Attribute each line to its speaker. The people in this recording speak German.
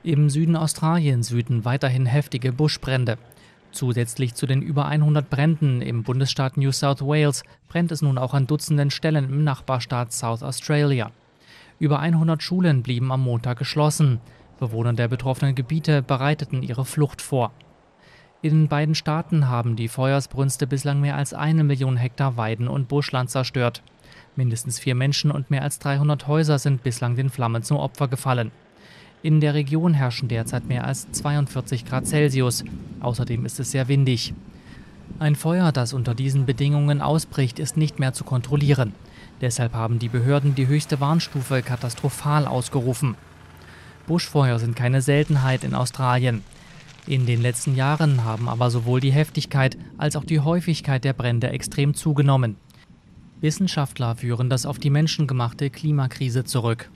Speaker 1: Im Süden Australiens wüten weiterhin heftige Buschbrände. Zusätzlich zu den über 100 Bränden im Bundesstaat New South Wales brennt es nun auch an Dutzenden Stellen im Nachbarstaat South Australia. Über 100 Schulen blieben am Montag geschlossen. Bewohner der betroffenen Gebiete bereiteten ihre Flucht vor. In beiden Staaten haben die Feuersbrünste bislang mehr als 1 Million Hektar Weiden und Buschland zerstört. Mindestens 4 Menschen und mehr als 300 Häuser sind bislang den Flammen zum Opfer gefallen. In der Region herrschen derzeit mehr als 42 Grad Celsius. Außerdem ist es sehr windig. Ein Feuer, das unter diesen Bedingungen ausbricht, ist nicht mehr zu kontrollieren. Deshalb haben die Behörden die höchste Warnstufe katastrophal ausgerufen. Buschfeuer sind keine Seltenheit in Australien. In den letzten Jahren haben aber sowohl die Heftigkeit als auch die Häufigkeit der Brände extrem zugenommen. Wissenschaftler führen das auf die menschengemachte Klimakrise zurück.